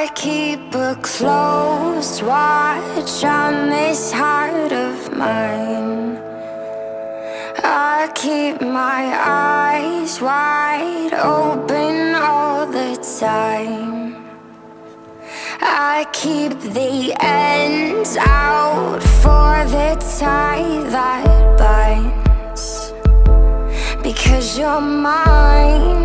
I keep a close watch on this heart of mine. I keep my eyes wide open all the time. I keep the ends out for the tie that binds, because you're mine.